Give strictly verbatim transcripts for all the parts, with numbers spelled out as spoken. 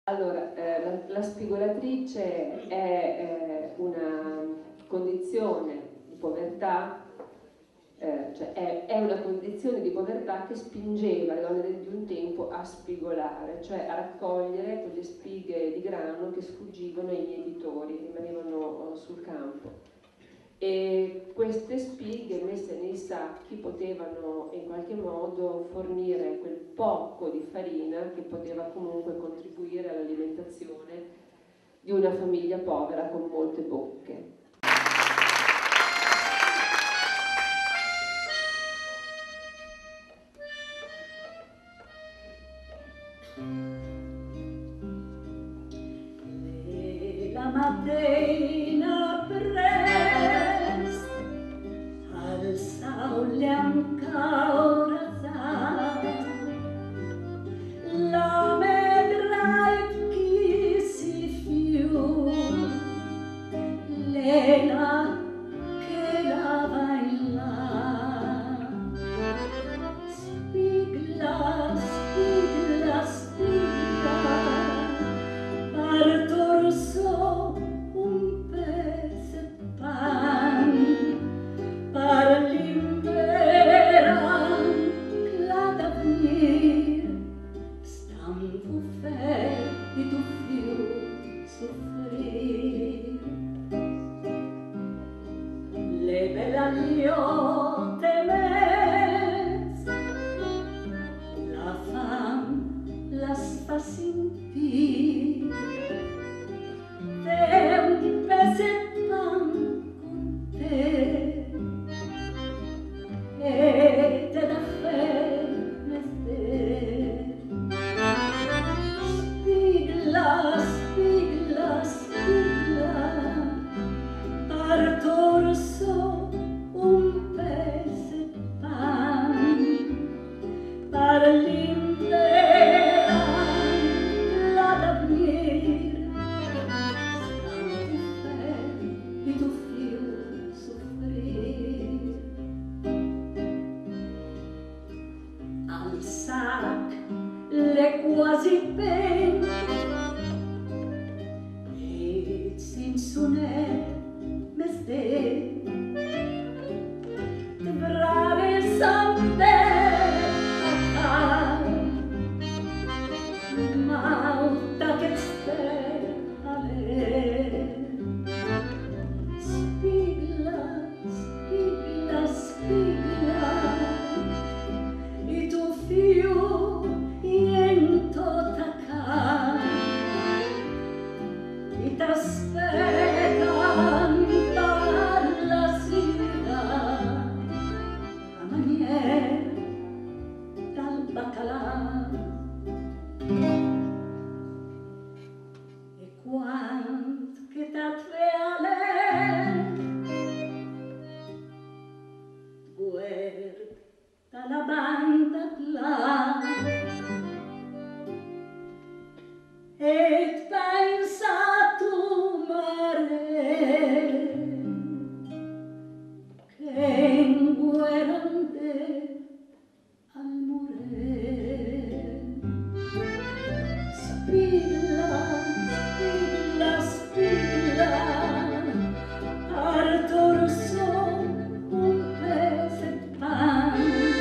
Allora, eh, la, la spigolatrice è eh, una condizione di povertà, eh, cioè è, è una condizione di povertà che spingeva le donne di un tempo a spigolare, cioè a raccogliere quelle spighe di grano che sfugivano ai mietitori, rimanevano sul campo. E queste spighe messe nei sacchi potevano in qualche modo fornire quel poco di farina che poteva comunque contribuire all'alimentazione di una famiglia povera con molte bocche. E la mattina presto al sole ancora la vedrai chi si fiù l'ela che lava in là spigla, spigla, spigla partor so un pezzo pan par l'inveran la d'avenir stan fu fe di tu fiu soffrir le bell'agliote mes la fam las fa sentir te un pezzettan con te e te da fe mester spigla, spigla, spigla partor so un pezzettan par l'inveran la d'avenir stan tu fe di tu fiu soffrir al sac le quasi ben et sinsonet meste brave sante a malta che ste ale spigla, spigla, spigla i tu fiu iento tacan i t'aspetan per la sera a manier dal baccalà e quant che t'at feale guarda la banda là et pensa tu mare che inguerande al murer spilla, spilla, spilla partor so un pezzettan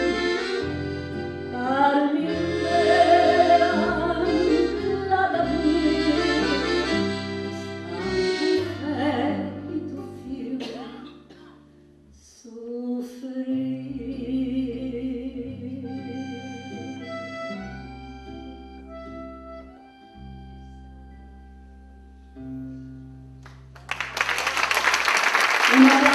par l'inveran la d'avenir stan tu fe di tu fiu soffrir. Un